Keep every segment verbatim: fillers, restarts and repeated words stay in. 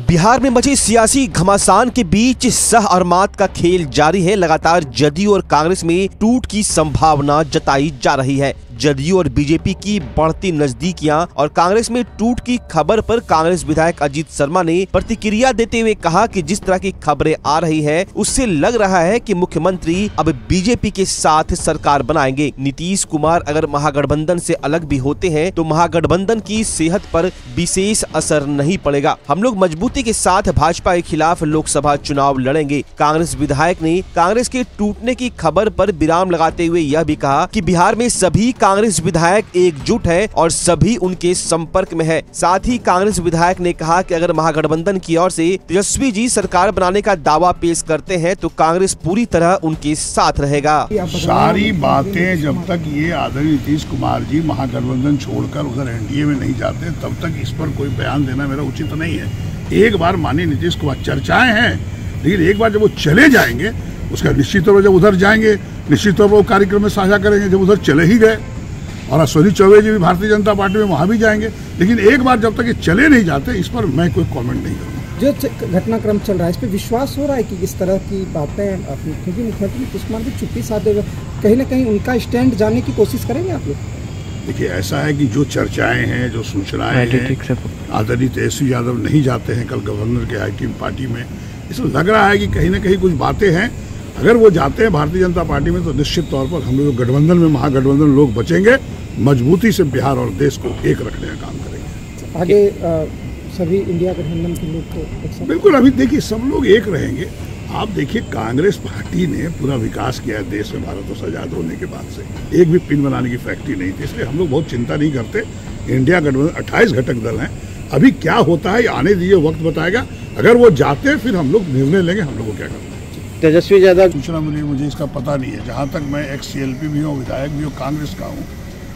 बिहार में मचे सियासी घमासान के बीच सह और मात का खेल जारी है। लगातार जदयू और कांग्रेस में टूट की संभावना जताई जा रही है। जदयू और बीजेपी की बढ़ती नजदीकियां और कांग्रेस में टूट की खबर पर कांग्रेस विधायक अजीत शर्मा ने प्रतिक्रिया देते हुए कहा कि जिस तरह की खबरें आ रही है उससे लग रहा है कि मुख्यमंत्री अब बीजेपी के साथ सरकार बनाएंगे। नीतीश कुमार अगर महागठबंधन से अलग भी होते हैं तो महागठबंधन की सेहत पर विशेष असर नहीं पड़ेगा। हम लोग मजबूती के साथ भाजपा के खिलाफ लोकसभा चुनाव लड़ेंगे। कांग्रेस विधायक ने कांग्रेस के टूटने की खबर पर विराम लगाते हुए यह भी कहा कि बिहार में सभी कांग्रेस विधायक एकजुट है और सभी उनके संपर्क में है। साथ ही कांग्रेस विधायक ने कहा कि अगर महागठबंधन की ओर से तेजस्वी जी सरकार बनाने का दावा पेश करते हैं तो कांग्रेस पूरी तरह उनके साथ रहेगा। सारी बातें जब तक ये आदरणीय नीतीश कुमार जी महागठबंधन छोड़कर उधर एनडीए में नहीं जाते तब तक इस पर कोई बयान देना मेरा उचित नहीं है। एक बार माननीय नीतीश कुमार चर्चाएं हैं, लेकिन एक बार जब वो चले जाएंगे उसका निश्चित तौर पर जब उधर जाएंगे निश्चित तौर पर वो कार्यक्रम में साझा करेंगे। जब उधर चले ही गए और अश्विनी चौबे जी भी भारतीय जनता पार्टी में वहां भी जाएंगे, लेकिन एक बार जब तक ये चले नहीं जाते इस पर मैं कोई कमेंट नहीं करूँगा। जो घटनाक्रम चल रहा है इस पर विश्वास हो रहा है कि इस तरह की बातें, क्योंकि मुख्यमंत्री नीतीश कुमार भी चुप्पी साधे हुए कहीं ना कहीं उनका स्टैंड जाने की कोशिश करेंगे आप लोग? देखिए, ऐसा है कि जो चर्चाएं हैं, जो सूचनाएं हैं, आदरणीय तेजस्वी यादव नहीं जाते हैं कल गवर्नर के आई टीम पार्टी में, इसमें लग रहा है कि कहीं ना कहीं कुछ बातें हैं। अगर वो जाते हैं भारतीय जनता पार्टी में तो निश्चित तौर पर हम लोग गठबंधन में महागठबंधन लोग बचेंगे, मजबूती से बिहार और देश को एक रखने का काम करेंगे। आगे आ, सभी इंडिया गठबंधन के लोग को बिल्कुल, अभी देखिए सब लोग एक रहेंगे। आप देखिए कांग्रेस पार्टी ने पूरा विकास किया है देश में भारत को आजाद होने के बाद से। एक भी पिन बनाने की फैक्ट्री नहीं थी, इसलिए हम लोग बहुत चिंता नहीं करते। इंडिया गठबंधन अट्ठाईस घटक दल हैं। अभी क्या होता है आने दीजिए, वक्त बताएगा। अगर वो जाते फिर हम लोग निर्णय लेंगे हम लोग को क्या करना है। तेजस्वी यादव सूचना मिली, मुझे इसका पता नहीं है। जहाँ तक मैं एक्स सी एल पी भी हूँ, विधायक भी हूँ, कांग्रेस का हूँ,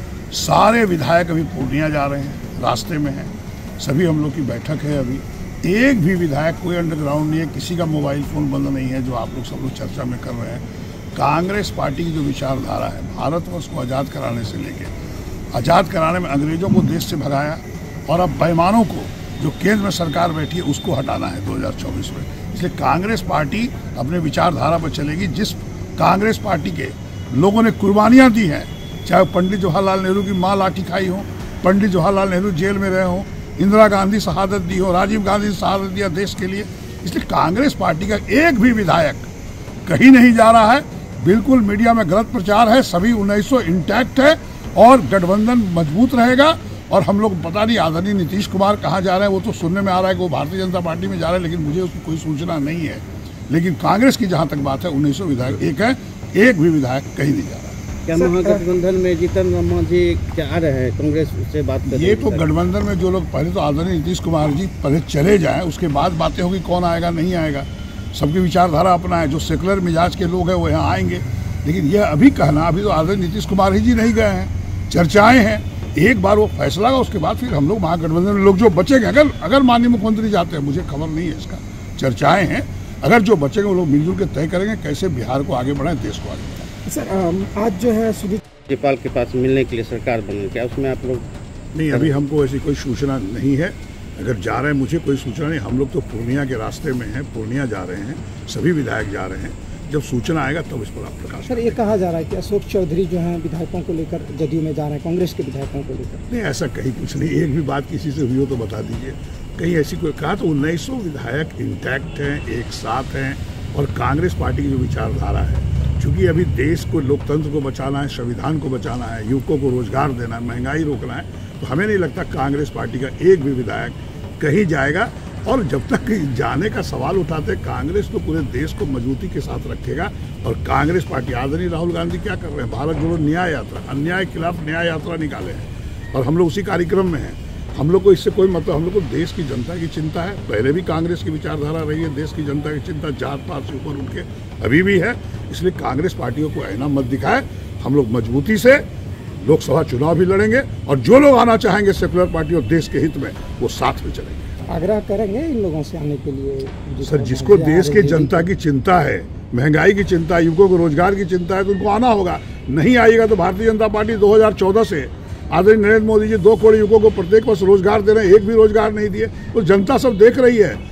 सारे विधायक अभी पूर्णिया जा रहे हैं, रास्ते में हैं। सभी हम लोग की बैठक है। अभी एक भी विधायक कोई अंडरग्राउंड नहीं है, किसी का मोबाइल फोन बंद नहीं है, जो आप लोग सब लोग चर्चा में कर रहे हैं। कांग्रेस पार्टी की जो विचारधारा है, भारतवर्ष को आज़ाद कराने से लेके आज़ाद कराने में अंग्रेजों को देश से भगाया और अब बेईमानों को जो केंद्र में सरकार बैठी है उसको हटाना है दो हज़ार चौबीस में। इसलिए कांग्रेस पार्टी अपने विचारधारा पर चलेगी। जिस कांग्रेस पार्टी के लोगों ने कुर्बानियाँ दी हैं, चाहे पंडित जवाहरलाल नेहरू की माँ लाठी खाई हो, पंडित जवाहरलाल नेहरू जेल में रहे हों, इंदिरा गांधी शहादत दी हो, राजीव गांधी ने शहादत दिया देश के लिए, इसलिए कांग्रेस पार्टी का एक भी विधायक कहीं नहीं जा रहा है। बिल्कुल मीडिया में गलत प्रचार है। सभी उन्नीस सौ इंटैक्ट है और गठबंधन मजबूत रहेगा। और हम लोग पता नहीं आदरणीय नीतीश कुमार कहाँ जा रहे हैं, वो तो सुनने में आ रहा है कि वो भारतीय जनता पार्टी में जा रहे हैं, लेकिन मुझे उसकी कोई सूचना नहीं है। लेकिन कांग्रेस की जहाँ तक बात है उन्नीस सौ विधायक एक है, एक भी विधायक कहीं नहीं जा रहा है। क्या महागठबंधन में जीतन राम मांझी क्या आ रहे हैं कांग्रेस से बात कर? ये तो गठबंधन में जो लोग पहले तो आदरणीय नीतीश कुमार जी पहले चले जाएं, उसके बाद बातें होगी कौन आएगा नहीं आएगा। सबकी विचारधारा अपना है। जो सेकुलर मिजाज के लोग हैं वो यहाँ आएंगे, लेकिन यह अभी कहना, अभी तो आदरणीय नीतीश कुमार ही जी नहीं गए हैं, चर्चाएं हैं। एक बार वो फैसला होगा उसके बाद फिर हम लोग महागठबंधन में लोग जो बचेंगे, अगर अगर माननीय मुख्यमंत्री जाते हैं, मुझे खबर नहीं है इसका, चर्चाएं हैं। अगर जो बचेंगे वो लोग मिलजुल के तय करेंगे कैसे बिहार को आगे बढ़ाएं, देश को आगे बढ़ाएं। सर आज जो है सुदीप राज्यपाल के पास मिलने के लिए सरकार बनी, क्या उसमें आप लोग? नहीं, अभी हमको ऐसी कोई सूचना नहीं है। अगर जा रहे हैं मुझे कोई सूचना नहीं। हम लोग तो पूर्णिया के रास्ते में हैं, पूर्णिया जा रहे हैं, सभी विधायक जा रहे हैं। जब सूचना आएगा तब तो इस पर आप प्रकाश। सर ये कहा जा रहा है कि अशोक चौधरी जो हैं विधायकों को लेकर जदयू में जा रहे हैं, कांग्रेस के विधायकों को लेकर? नहीं, ऐसा कहीं कुछ नहीं। एक भी बात किसी से हुई हो तो बता दीजिए। कहीं ऐसी कोई कहा तो उन्नीस सौ विधायक इंटैक्ट हैं, एक साथ हैं। और कांग्रेस पार्टी की जो विचारधारा है, चूंकि अभी देश को, लोकतंत्र को बचाना है, संविधान को बचाना है, युवकों को रोजगार देना है, महंगाई रोकना है, तो हमें नहीं लगता कांग्रेस पार्टी का एक भी विधायक कहीं जाएगा। और जब तक जाने का सवाल उठाते, कांग्रेस तो पूरे देश को मजबूती के साथ रखेगा। और कांग्रेस पार्टी, आदरणीय राहुल गांधी क्या कर रहे हैं, भारत जोड़ो न्याय यात्रा, अन्याय के खिलाफ न्याय यात्रा निकाले हैं और हम लोग उसी कार्यक्रम में हैं। हम लोग को इससे कोई मतलब, हम लोग को देश की जनता की चिंता है। पहले भी कांग्रेस की विचारधारा रही है, देश की जनता की चिंता जात पात से ऊपर उठ के अभी भी है। इसलिए कांग्रेस पार्टियों को ऐना मत दिखाए। हम लोग मजबूती से लोकसभा चुनाव भी लड़ेंगे और जो लोग आना चाहेंगे सेकुलर पार्टी और देश के हित में, वो साथ में चलेंगे। आग्रह करेंगे इन लोगों से आने के लिए? सर, जिसको देश की जनता की चिंता है, महंगाई की चिंता है, युवकों को रोजगार की चिंता है, तो उनको आना होगा। नहीं आएगा तो भारतीय जनता पार्टी दो हज़ार चौदह से आदरणीय नरेंद्र मोदी जी दो करोड़ युवकों को प्रत्येक वर्ष रोजगार दे रहे हैं, एक भी रोजगार नहीं दिए। तो जनता सब देख रही है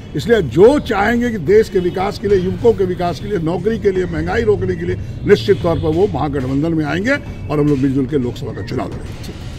इसलिए जो चाहेंगे कि देश के विकास के लिए, युवकों के विकास के लिए, नौकरी के लिए, महंगाई रोकने के लिए, निश्चित तौर पर वो महागठबंधन में आएंगे और हम लोग मिलजुल के लोकसभा का चुनाव लड़ेंगे।